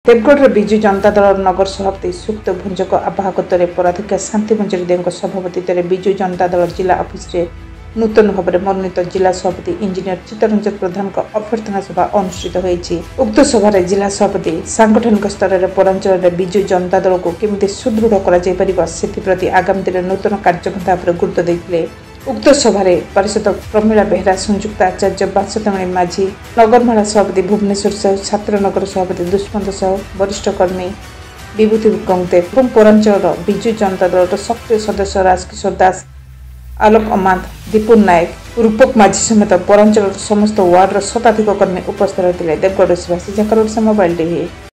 देवगढ़ विजु जनता दल नगर सभापति सुक्त भंजक आवाहकत्व पराध्यक्ष शांति मंजरी देव सभापति विजु जनता दल जिला ऑफिस नूतन भाव में मनोनीत जिला सभापति इंजीनियर चित्तरंजन प्रधान अभ्यर्थना सभा अनुष्ठित होती। उक्त सभार जिला सभापति सांगठनिक स्तर में पौरांचल विजु जनता दल को केमिति सुदृढ़ कर आगामी दिन नूतन कार्यपंथा पर गुरुत्व देते। उक्त सभार पार्षद प्रमीला बेहरा संयुक्त आचार्य बासतमणि माझी नगरमाला सभापति भुवनेश्वर साहू छात्रनगर सभापति दुष्मंत साहू वरिष्ठ कर्मी विभूति गंगदेव और पौरांचल विजु जनता दल सक्रिय सदस्य राजकिशोर दास आलोक अमांत दीपुन नायक रूपक माझी समेत पौरांचल समस्त वार्डर शताधिक कर्मी उपस्थित रही। Deogarh mobile TV.